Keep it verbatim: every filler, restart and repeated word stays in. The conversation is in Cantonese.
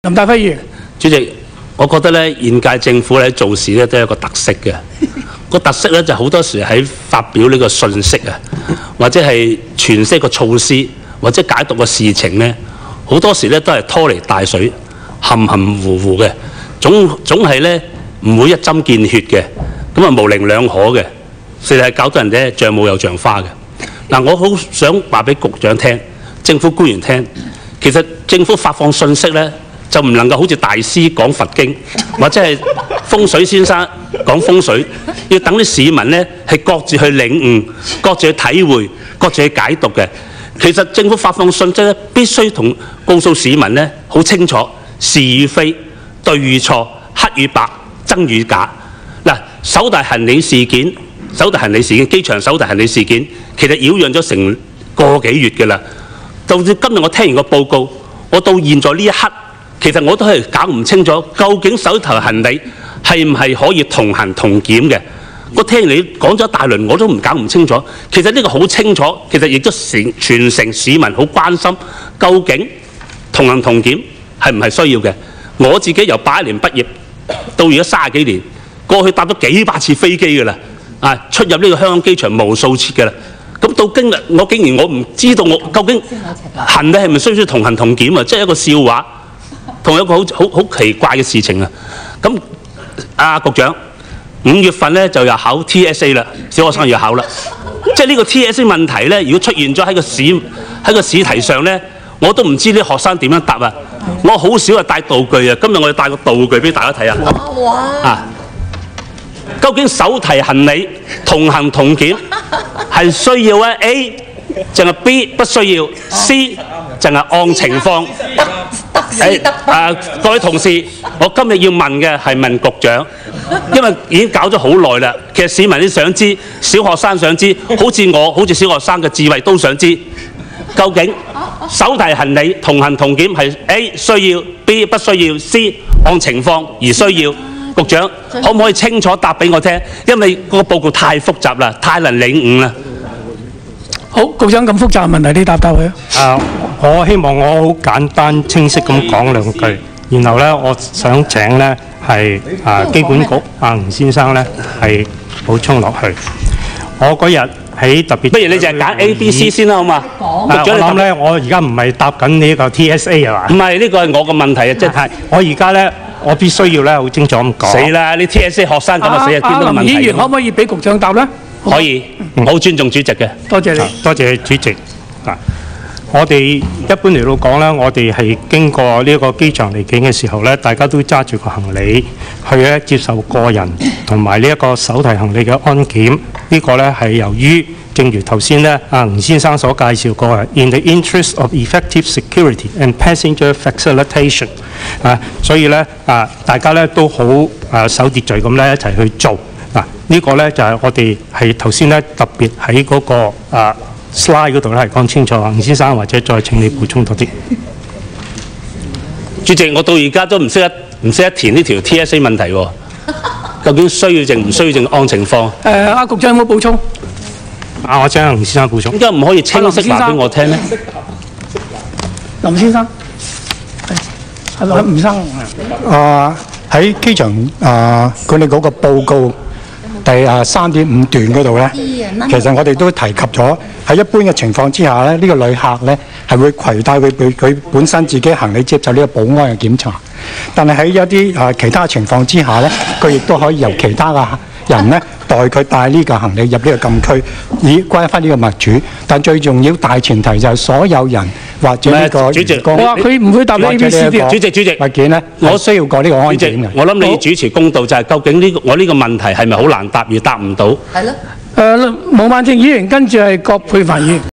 林大輝議員， 主席，我覺得咧，現屆政府咧做事咧都有一個特色嘅。個特色咧就好多時喺發表呢個信息啊，或者係詮釋個措施，或者解讀個事情咧，好多時咧都係拖泥帶水、含含糊糊嘅，總總係咧唔會一針見血嘅，咁啊模棱兩可嘅，成日係搞到人哋像霧又像花嘅。嗱，我好想話俾局長聽、政府官員聽，其實政府發放信息咧，就唔能夠好似大師講佛經，或者係風水先生講風水，要等啲市民咧係各自去領悟、各自去體會、各自去解讀嘅。其實政府發放信息咧，必須同告訴市民咧好清楚是與非、對與錯、黑與白、真與假。嗱，手提行李事件、手提行李事件、機場手提行李事件，其實擾攘咗成個幾月㗎啦。到至今日我聽完個報告，我到現在呢一刻，其實我都係搞唔清楚，究竟手提行李係唔係可以同行同檢嘅？我聽你講咗一大輪，我都唔搞唔清楚。其實呢個好清楚，其實亦都成全城市民好關心，究竟同行同檢係唔係需要嘅？我自己由八一年畢業到而家三十幾年，過去搭咗幾百次飛機㗎啦，啊出入呢個香港機場無數次㗎啦。咁到今日，我竟然我唔知道我究竟行李係咪需唔需要同行同檢啊？即係一個笑話，同一個好好好奇怪嘅事情啊！咁啊，局長，五月份咧就又考 T S A 啦，小學生要考啦。即係呢個 T S A 問題咧，如果出現咗喺個試喺個試題上咧，我都唔知啲學生點樣答啊！我好少係帶道具啊，今日我哋帶個道具俾大家睇下。哇！啊，究竟手提行李同行同檢係需要啊 ？A 淨係 B 不需要 ，C 淨係按情況。誒啊！各位同事，我今日要問嘅係問局長，因為已經搞咗好耐啦。其實市民都想知，小學生想知，好似我好似小學生嘅智慧都想知，究竟手提行李同行同檢係 A 需要 ，B 不需要 ，C 按情況而需要。局長可唔可以清楚答俾我聽？因為個報告太複雜啦，太難領悟啦。 好，局長咁複雜嘅問題，你答答佢啊。 啊，我希望我好簡單清晰咁講兩句，然後咧，我想請咧係啊機管局阿吳先生咧係補充落去。我嗰日喺特別， 不如你就係揀 A、B、C 先啦，好嘛？ 局長，我諗咧，我而家唔係答緊呢個 T S A 係嘛？ 唔係，呢個係我個問題啊，即係我而家咧，我必須要咧好清楚咁講。 死啦！你 T S A 學生咁啊死啊，見到個問題。 林議員可唔可以俾局長答咧？ 可以，我好尊重主席嘅。 多謝你， 多謝主席。啊，我哋一般嚟到講咧，我哋係經過呢一個機場離境嘅時候咧，大家都揸住個行李去咧接受個人同埋呢一個手提行李嘅安檢。呢個咧係由於正如頭先咧阿吳先生所介紹過嘅 ，in the interest of effective security and passenger facilitation 啊，所以咧啊，大家咧都好啊守秩序咁咧一齊去做。嗱，呢個咧就係我哋係頭先咧特別喺嗰個啊 slide 嗰度咧係講清楚，吳先生或者再請你補充多啲。 主席，我到而家都唔識得唔識得填呢條 T S A 問題喎，究竟需要定唔需要定按情況？ 誒，阿局長有冇補充？ 啊，我請吳先生補充。 點解唔可以清晰話俾我聽咧？ 林先生，係係吳生。 啊，喺機場啊管理局個報告第啊三點五段嗰度咧，其實我哋都提及咗喺一般嘅情況之下咧，呢個旅客咧係會攜帶佢佢佢本身自己行李接受呢個保安嘅檢查，但係喺一啲啊其他情況之下咧，佢亦都可以由其他嘅人咧代佢帶呢個行李入呢個禁區，以歸翻呢個物主。但最重要大前提就係所有人或者呢個員工， 我話佢唔會答 A、B、C、D。 主席，主席， 物件咧，我需要過呢個安檢嘅。 我諗你要主持公道，就係究竟呢個我呢個問題係咪好難答而答唔到？ 係咯。誒，毛孟靜議員跟住係葛珮帆議員。